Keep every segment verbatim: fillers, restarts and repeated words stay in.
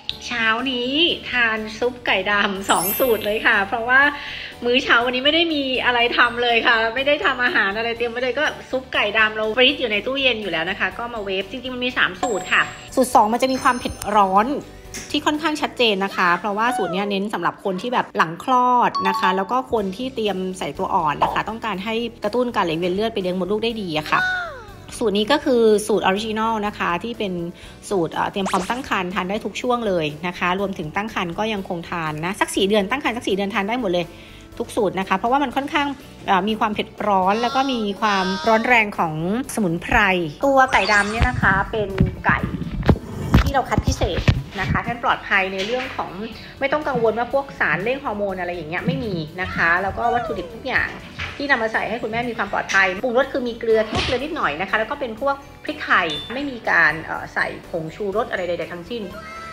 เช้านี้ทานซุปไก่ดำสองสูตรเลยค่ะเพราะว่ามื้อเช้าวันนี้ไม่ได้มีอะไรทำเลยค่ะไม่ได้ทำอาหารอะไรเตรียมไว้เลยก็ซุปไก่ดำเราฟรีซอยู่ในตู้เย็นอยู่แล้วนะคะก็มาเวฟจริงๆมันมีสามสูตรค่ะสูตรสองมันจะมีความเผ็ดร้อนที่ค่อนข้างชัดเจนนะคะเพราะว่าสูตรนี้เน้นสำหรับคนที่แบบหลังคลอดนะคะแล้วก็คนที่เตรียมใส่ตัวอ่อนนะคะต้องการให้กระตุ้นการไหลเวียนเลือดไปเลี้ยงมดลูกได้ดีอะค่ะสูตรนี้ก็คือสูตรออริจินอลนะคะที่เป็นสูตรเตรียมพร้อมตั้งครรภ์ทานได้ทุกช่วงเลยนะคะรวมถึงตั้งครรภ์ก็ยังคงทานนะสักสี่เดือนตั้งครรภ์สักสี่เดือนทานได้หมดเลยทุกสูตรนะคะเพราะว่ามันค่อนข้างมีความเผ็ดร้อนแล้วก็มีความร้อนแรงของสมุนไพรตัวไก่ดำเนี่ยนะคะเป็นไก่ที่เราคัดพิเศษนะคะท่านปลอดภัยในเรื่องของไม่ต้องกังวลว่าพวกสารเร่งฮอร์โมนอะไรอย่างเงี้ยไม่มีนะคะแล้วก็วัตถุดิบทุกอย่างที่นำมาใส่ให้คุณแม่มีความปลอดภัยปรุงรสคือมีเกลือแค่เกลือนิดหน่อยนะคะแล้วก็เป็นพวกพริกไทยไม่มีการใส่ผงชูรสอะไรใดๆทั้งสิ้น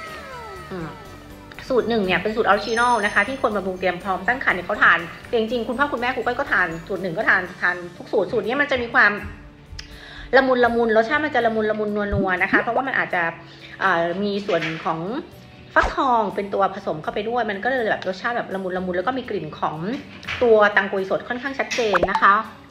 สูตรหนึ่งเนี่ยเป็นสูตรออริจินอลนะคะที่คนบำรุงเตรียมพร้อมตั้งครรภ์เนี่ยเขาทานจริงๆคุณพ่อคุณแม่ครูก้อยก็ทานสูตรหนึ่งก็ทานทานทุกสูตรสูตรนี้มันจะมีความละมุนละมุนรสชาติมันจะละมุนละมุนนัวๆนะคะเพราะว่ามันอาจจะมีส่วนของฟักทองเป็นตัวผสมเข้าไปด้วยมันก็เลยแบบรสชาติแบบละมุนละมุนแล้วก็มีกลิ่นของตัวตังกุยสดค่อนข้างชัดเจนนะคะ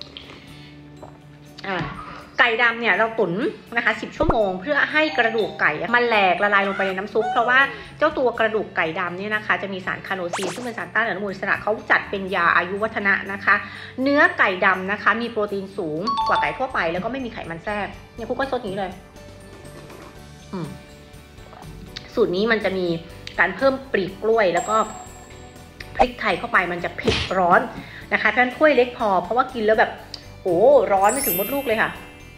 ไก่ดำเนี่ยเราตุ๋นนะคะสิบชั่วโมงเพื่อให้กระดูกไก่มันแหลกละลายลงไปในน้ำซุปเพราะว่าเจ้าตัวกระดูกไก่ดำเนี่ยนะคะจะมีสารคาโนซีนซึ่งเป็นสารต้านอนุมูลอิสระเขาจัดเป็นยาอายุวัฒนะนะคะเนื้อไก่ดำนะคะมีโปรตีนสูงกว่าไก่ทั่วไปแล้วก็ไม่มีไขมันแทรกเนี่ยคุกก็ซดอย่างนี้เลยสูตรนี้มันจะมีการเพิ่มปลีกกล้วยแล้วก็พริกไทยเข้าไปมันจะเผ็ดร้อนนะคะเพื่อนถ้วยเล็กพอเพราะว่ากินแล้วแบบโอ้ร้อนไปถึงมดลูกเลยค่ะ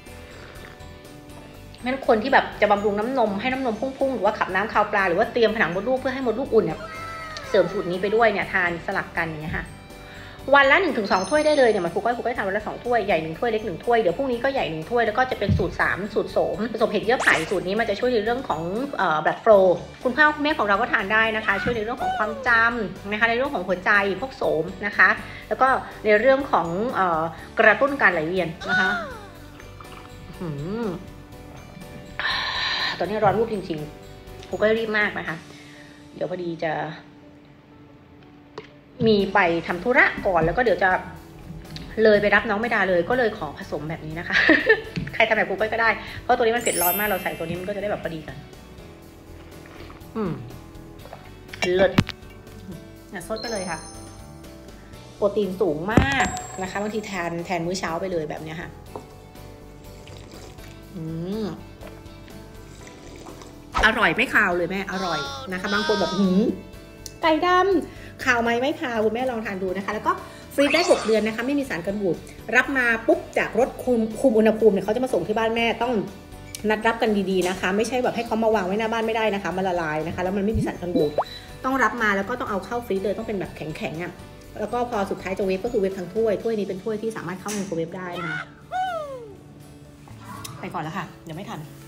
งั้นคนที่แบบจะบำรุงน้ำนมให้น้ำนมพุ่งๆหรือว่าขับน้ำคาวปลาหรือว่าเตรียมผนังมดลูกเพื่อให้มดลูกอุ่นเนี่ยเสริมสูตรนี้ไปด้วยเนี่ยทานสลับกันอย่างเงี้ยค่ะวันละหนึ่งถึงสองถ้วยได้เลยเนี่ยมันครูก้อยครูก้อยทานวันละสองถ้วยใหญ่หนึ่งถ้วยเล็กหนึ่งถ้วยเดี๋ยวพรุ่งนี้ก็ใหญ่หนึ่งถ้วยแล้วก็จะเป็นสูตรสามสูตรโสมผสมเห็ดเยื่อไผ่สูตรนี้มันจะช่วยในเรื่องของเอ่อ blood flow คุณพ่อคุณแม่ของเราก็ทานได้นะคะช่วยในเรื่องของความจำนะคะในเรื่องของหัวใจพวกโสมนะคะแล้วก็ในเรื่องของเอ่อกระตุ้นการไหลเวียนนะคะตอนนี้ร้อนรูปจริงๆครูก็รีบมากนะคะเดี๋ยวพอดีจะมีไปทำธุระก่อนแล้วก็เดี๋ยวจะเลยไปรับน้องไม่ได้เลยก็เลยขอผสมแบบนี้นะคะ ใครทำแบบครูก็ได้เพราะตัวนี้มันเผ็ดร้อนมากเราใส่ตัวนี้มันก็จะได้แบบพอดีกันอืมเลิศเนี่ยซดไปเลยค่ะโปรตีนสูงมากนะคะบางทีแทนแทนมื้อเช้าไปเลยแบบเนี้ยค่ะอืมอร่อยไม่คาวเลยแม่อร่อยนะคะบางคนแบบหืมไก่ดำคาวไหมไม่คาวคุณแม่ลองทานดูนะคะแล้วก็ฟรีซได้หกเดือนนะคะไม่มีสารกันบูดรับมาปุ๊บจากรถคุมคุมอุณหภูมิเนี่ยเขาจะมาส่งที่บ้านแม่ต้องนัดรับกันดีๆนะคะไม่ใช่แบบให้เขามาวางไว้หน้าบ้านไม่ได้นะคะมันละลายนะคะแล้วมันไม่มีสารกันบูดต้องรับมาแล้วก็ต้องเอาเข้าฟรีซเลยต้องเป็นแบบแข็งๆอ่ะแล้วก็พอสุดท้ายจะเวฟก็คือเวฟทั้งถ้วยถ้วยนี้เป็นถ้วยที่สามารถเข้าไมโครเวฟได้นะคะไปก่อนแล้วค่ะเดี๋ยวไม่ทัน